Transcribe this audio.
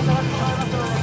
下がってしまいましたので、